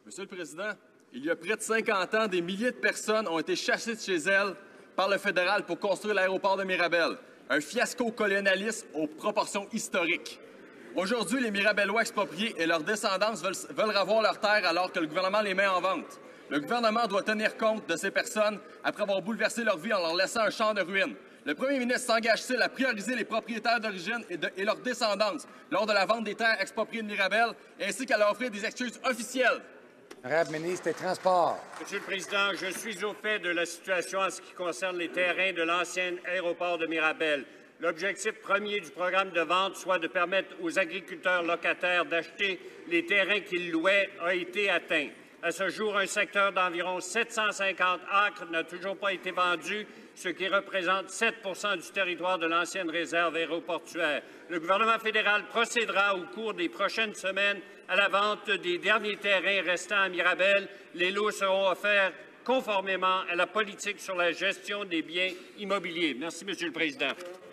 Monsieur le Président, il y a près de 50 ans, des milliers de personnes ont été chassées de chez elles par le fédéral pour construire l'aéroport de Mirabel. Un fiasco colonialiste aux proportions historiques. Aujourd'hui, les Mirabellois expropriés et leurs descendants veulent avoir leurs terres alors que le gouvernement les met en vente. Le gouvernement doit tenir compte de ces personnes après avoir bouleversé leur vie en leur laissant un champ de ruines. Le premier ministre s'engage-t-il à prioriser les propriétaires d'origine et leur descendance lors de la vente des terres expropriées de Mirabel, ainsi qu'à leur offrir des excuses officielles? Honorable ministre des Transports. Monsieur le Président, je suis au fait de la situation en ce qui concerne les terrains de l'ancien aéroport de Mirabel. L'objectif premier du programme de vente, soit de permettre aux agriculteurs locataires d'acheter les terrains qu'ils louaient, a été atteint. À ce jour, un secteur d'environ 750 acres n'a toujours pas été vendu, ce qui représente 7 du territoire de l'ancienne réserve aéroportuaire. Le gouvernement fédéral procédera au cours des prochaines semaines à la vente des derniers terrains restants à Mirabel. Les lots seront offerts conformément à la politique sur la gestion des biens immobiliers. Merci, Monsieur le Président.